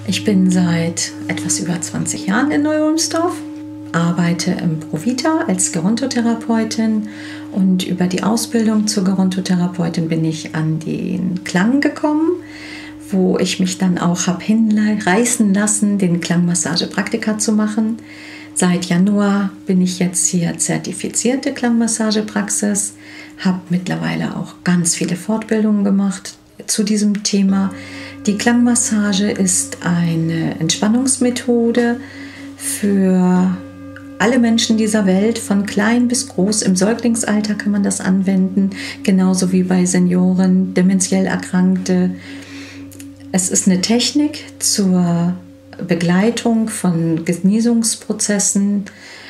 Ich bin seit etwas über 20 Jahren in Neu-Ulmsdorf, arbeite im Provita als Gerontotherapeutin und über die Ausbildung zur Gerontotherapeutin bin ich an den Klang gekommen, wo ich mich dann auch habe hinreißen lassen, den Klangmassagepraktika zu machen. Seit Januar bin ich jetzt hier zertifizierte Klangmassagepraxis, habe mittlerweile auch ganz viele Fortbildungen gemacht zu diesem Thema. Die Klangmassage ist eine Entspannungsmethode für alle Menschen dieser Welt, von klein bis groß. Im Säuglingsalter kann man das anwenden, genauso wie bei Senioren, dementiell Erkrankte. Es ist eine Technik zur Begleitung von Genesungsprozessen,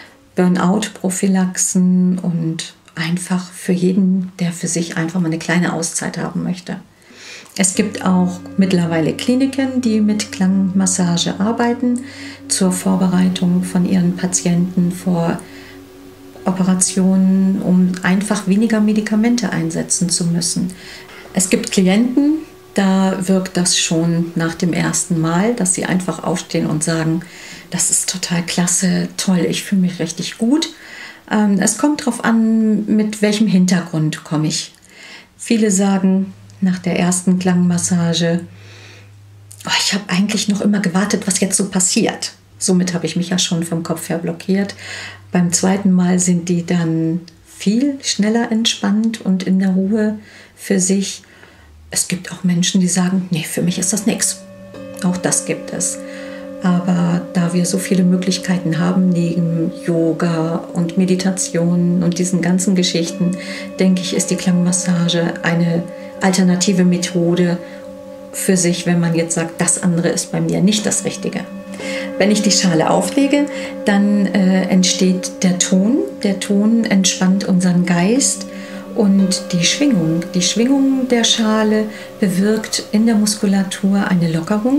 Burnout-Prophylaxen und einfach für jeden, der für sich einfach mal eine kleine Auszeit haben möchte. Es gibt auch mittlerweile Kliniken, die mit Klangmassage arbeiten, zur Vorbereitung von ihren Patienten vor Operationen, um einfach weniger Medikamente einsetzen zu müssen. Es gibt Klienten, da wirkt das schon nach dem ersten Mal, dass sie einfach aufstehen und sagen, das ist total klasse, toll, ich fühle mich richtig gut. Es kommt darauf an, mit welchem Hintergrund komme ich. Viele sagen nach der ersten Klangmassage, oh, ich habe eigentlich noch immer gewartet, was jetzt so passiert. Somit habe ich mich ja schon vom Kopf her blockiert. Beim zweiten Mal sind die dann viel schneller entspannt und in der Ruhe für sich. Es gibt auch Menschen, die sagen, nee, für mich ist das nichts. Auch das gibt es. Aber da wir so viele Möglichkeiten haben, neben Yoga und Meditation und diesen ganzen Geschichten, denke ich, ist die Klangmassage eine alternative Methode für sich, wenn man jetzt sagt, das andere ist bei mir nicht das Richtige. Wenn ich die Schale auflege, dann entsteht der Ton. Der Ton entspannt unseren Geist und die Schwingung der Schale bewirkt in der Muskulatur eine Lockerung.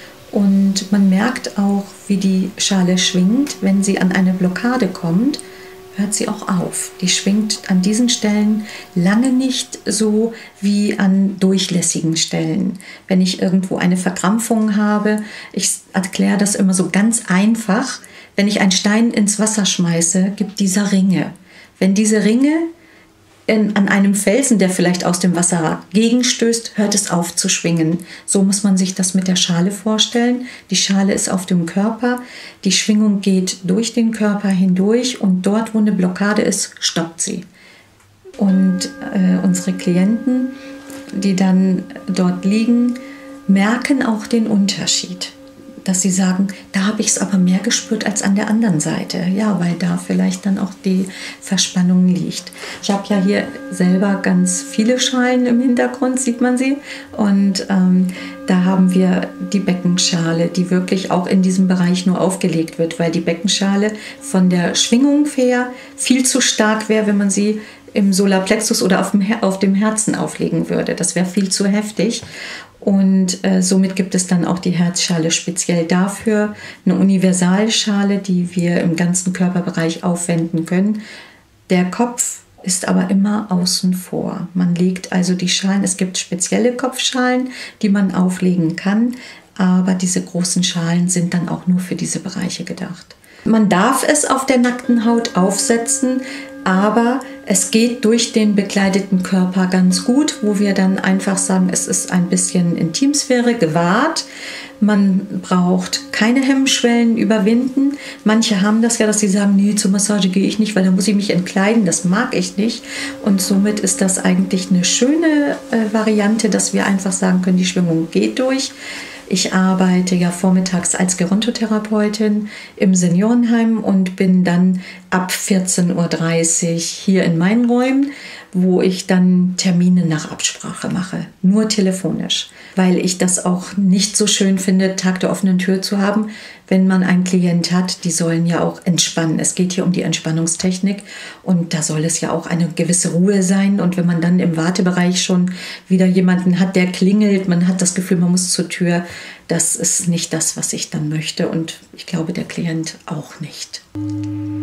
Und man merkt auch, wie die Schale schwingt, wenn sie an eine Blockade kommt, hört sie auch auf. Die schwingt an diesen Stellen lange nicht so wie an durchlässigen Stellen. Wenn ich irgendwo eine Verkrampfung habe, ich erkläre das immer so ganz einfach, wenn ich einen Stein ins Wasser schmeiße, gibt dieser Ringe. Wenn diese Ringe an einem Felsen, der vielleicht aus dem Wasser gegenstößt, hört es auf zu schwingen. So muss man sich das mit der Schale vorstellen. Die Schale ist auf dem Körper, die Schwingung geht durch den Körper hindurch und dort, wo eine Blockade ist, stoppt sie. Und unsere Klienten, die dann dort liegen, merken auch den Unterschied. Dass sie sagen, da habe ich es aber mehr gespürt als an der anderen Seite. Ja, weil da vielleicht dann auch die Verspannung liegt. Ich habe ja hier selber ganz viele Schalen im Hintergrund, sieht man sie. Und da haben wir die Beckenschale, die wirklich auch in diesem Bereich nur aufgelegt wird, weil die Beckenschale von der Schwingung her viel zu stark wäre, wenn man sie im Solarplexus oder auf dem Herzen auflegen würde. Das wäre viel zu heftig. Und somit gibt es dann auch die Herzschale speziell dafür, eine Universalschale, die wir im ganzen Körperbereich aufwenden können. Der Kopf ist aber immer außen vor. Man legt also die Schalen, es gibt spezielle Kopfschalen, die man auflegen kann, aber diese großen Schalen sind dann auch nur für diese Bereiche gedacht. Man darf es auf der nackten Haut aufsetzen, aber es geht durch den bekleideten Körper ganz gut, wo wir dann einfach sagen, es ist ein bisschen Intimsphäre gewahrt. Man braucht keine Hemmschwellen überwinden. Manche haben das ja, dass sie sagen, nee, zur Massage gehe ich nicht, weil da muss ich mich entkleiden. Das mag ich nicht. Und somit ist das eigentlich eine schöne Variante, dass wir einfach sagen können, die Schwingung geht durch. Ich arbeite ja vormittags als Gerontotherapeutin im Seniorenheim und bin dann ab 14:30 Uhr hier in meinen Räumen, wo ich dann Termine nach Absprache mache, nur telefonisch, weil ich das auch nicht so schön finde, Tag der offenen Tür zu haben, wenn man einen Klient hat, die sollen ja auch entspannen. Es geht hier um die Entspannungstechnik und da soll es ja auch eine gewisse Ruhe sein und wenn man dann im Wartebereich schon wieder jemanden hat, der klingelt, man hat das Gefühl, man muss zur Tür, das ist nicht das, was ich dann möchte und ich glaube, der Klient auch nicht.